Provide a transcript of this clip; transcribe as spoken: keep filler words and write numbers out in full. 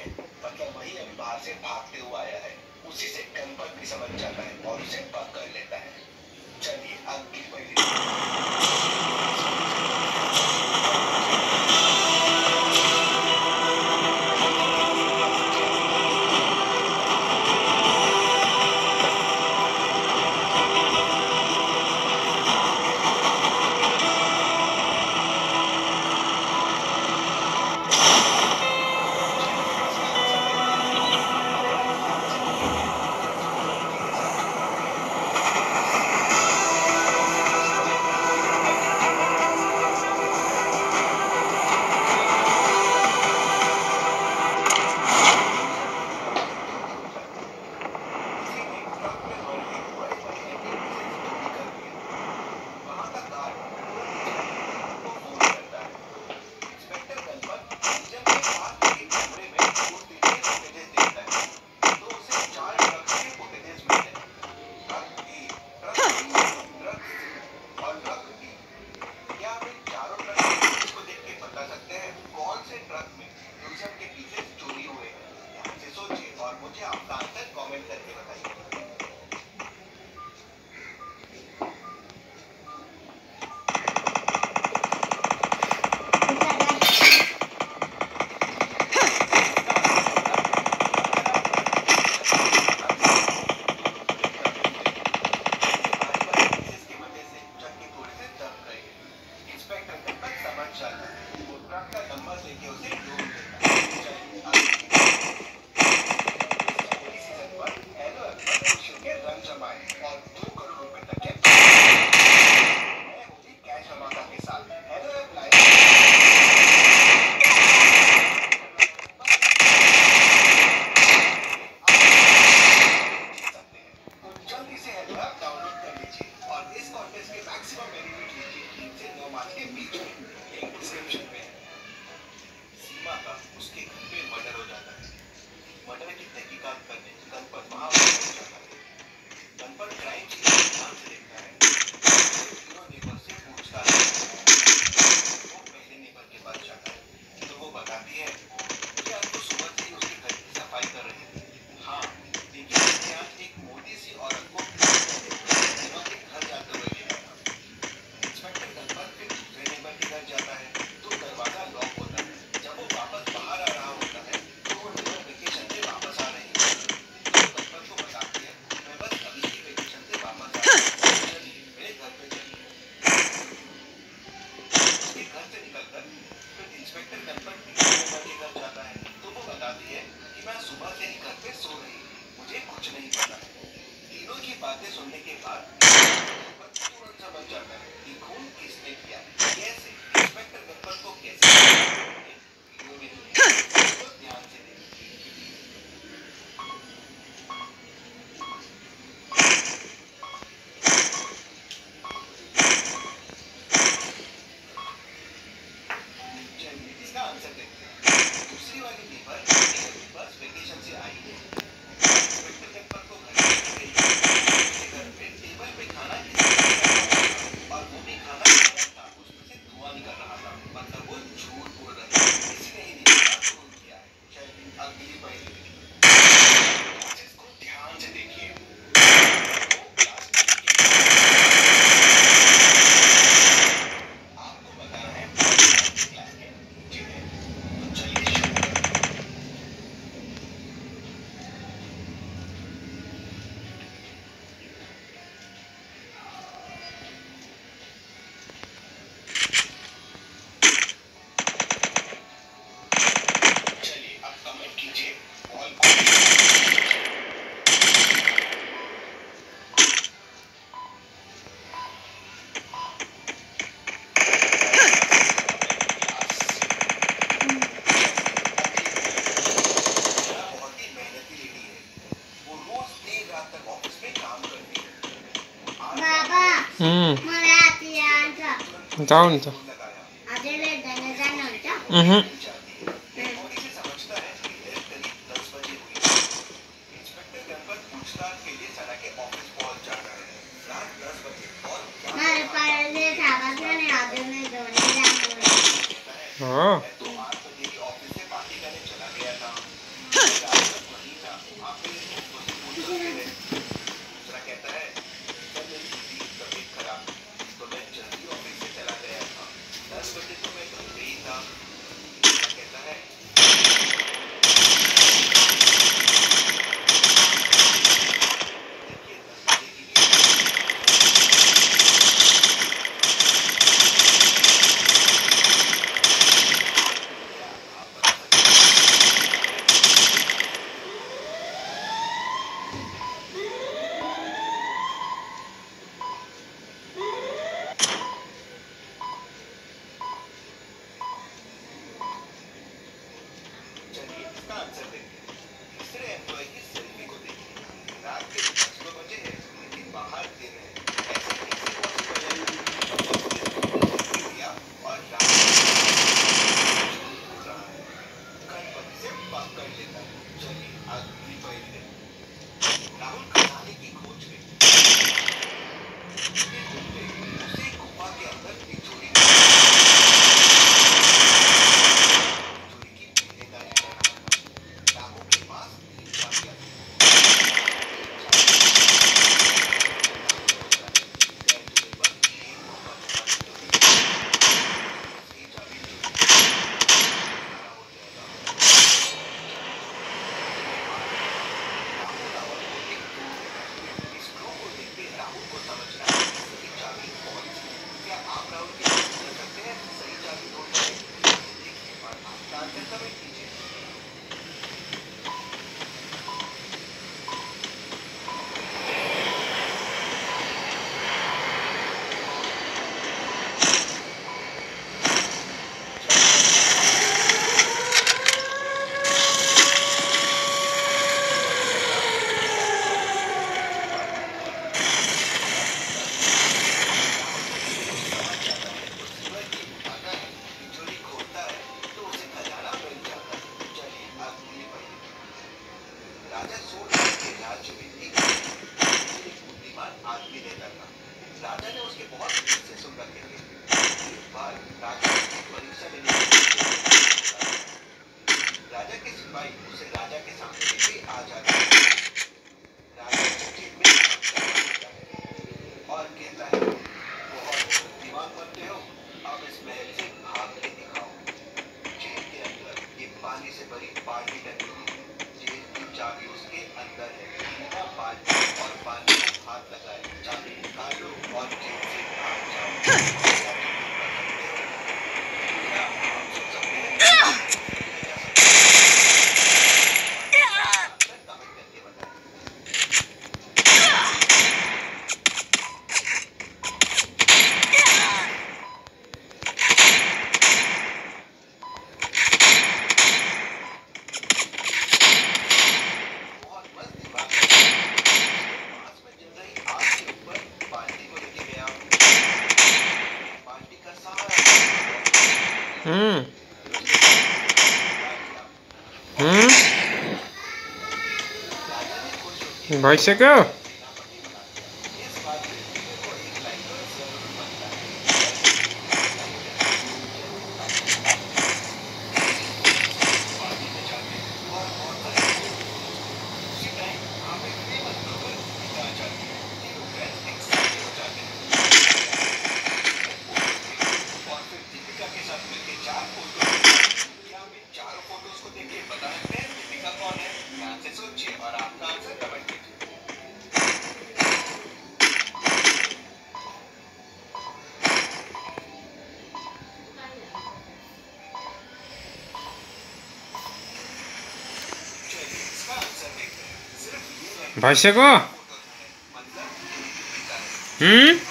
मतलब वही अभी बाहर से भागते हुए आया है। उसी से गणपत भी समझ जाता है और उसे पकड़ लेता है। चलिए अगली पहेली। Hmm. Down. Mhm. Oh. आप मेरे दोस्तों से पूछ सकते हैं। दूसरा कहता है, सर मेरी बीवी की तबीयत खराब, तो मैं जल्दी ऑफिस से चला गया था। दस बजे तो मैं घर पे ही था। तीसरा कहता है, देखिए दस बजे की भी क्या आप बता सकते हैं? चलिए इसका आंसर देखते हैं। तीसरे एम्प्लॉय की सेल्फी को देखिए। रात के दस तो बजे हैं, लेकिन बाहर दिन है। ऐसा कैसे पॉसिबल है? तो उसने सेल्फी लिया और रात में बोल रहा है, गणपति से पकड़ लेता है। चलिए अगली पहेली देखते हैं। राहुल खजाने की खोज में घूमते घूमते उसे गुफा के अंदर तिजोरी तिजोरी की पहरेदारी कर रहा था। राहुल के पास तीन चाबियां थी। राहुल को समझना है सही चाबी कौन सी है। क्या आप राहुल की मदद कर सकते हैं सही चाबी ढूंढने में? देखिए और आपका आंसर कमेंट कीजिए। राजा सोलह के राज्य में एक एक बुद्धिमान आदमी रहता था। राजा ने उसके बहुत हिस्से सुन रखे थे। एक बार राजा की परीक्षा लेने के लिए राजा के सिपाही उसे राजा के सामने लेके आ जाते हैं। राजा चिट्ठी में समझाता है और कहता है, बहुत बुद्धिमान बनते हो, अब इस महल से भाग के दिखाओ। जेल के अंदर एक पानी से भरी बाल्टी टंगी हुई है। जेल की चाबी उसके अंदर है। बिना बाल्टी और पानी को हाथ लगाए चाबी निकालो और जेल से भाग जाओ। क्या तुम ये कर सकते हो? क्या आप सुन सकते हैं? किया जा सकता है। आंसर कमेंट करके बताएं। बहुत मस्त दिमाग है। पास में जल रही आग के ऊपर बाल्टी को लेके गया। बाल्टी का सहारा हम्म लिया। हम्म राजा ने खुश होकर भाई से कहो सेनापति बना दिया। इस बात में वीरू को एक लाइटर जरूर बनता है। पानी में जाते और बहुत सारे उसी टाइम वहाँ पे फेमस खबर आ जाती है। तीनों फ्रेंड्स एक्साइटेड हो जाते हैं। और फिर दीपिका के साथ मिलके चार फोटो। क्या हम इन चारों फोटोज को देख के बता सकते हैं दीपिका कौन है? ध्यान से सोचिए और आपका आंसर कमेंट कीजिए। चलिए इसका आंसर देखते हैं। सिर्फ ये भाई से कहो फोटोज हैं, मतलब एक ही पिता है। हम्म